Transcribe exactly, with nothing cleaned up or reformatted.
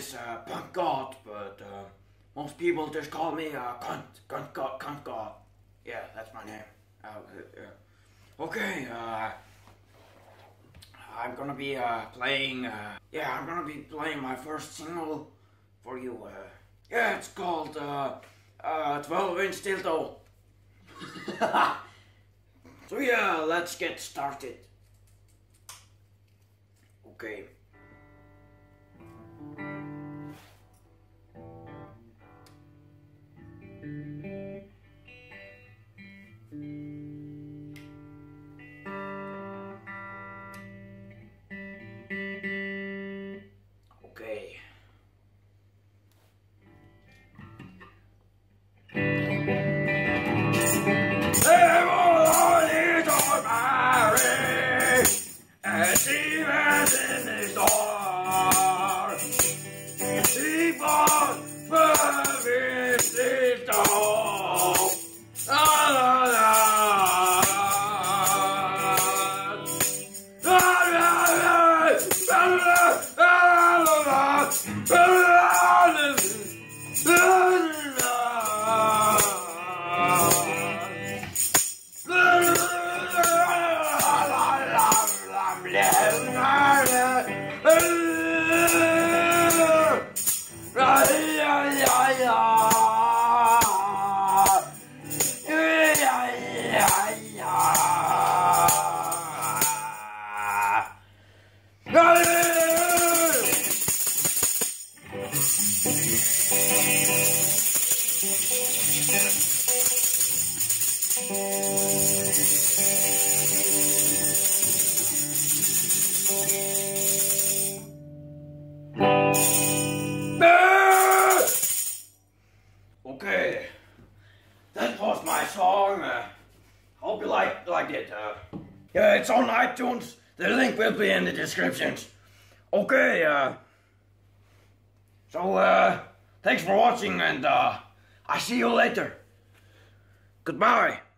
is uh, CuntGod, but uh, most people just call me uh, Cunt, CuntGod, CuntGod. Yeah, that's my name. Uh, uh, okay, uh, I'm gonna be uh, playing. Uh, yeah, I'm gonna be playing my first single for you. Uh, yeah, it's called uh, uh, twelve inch Dildo. So yeah, let's get started. Okay. Okay. Everybody don't marry, and even in the store, keep on moving the door. La la la. Okay, that was my song. Uh, hope you liked liked it. Uh, yeah, it's on iTunes. The link will be in the descriptions. Okay. Uh, so uh, thanks for watching, and uh, I see you later. Goodbye.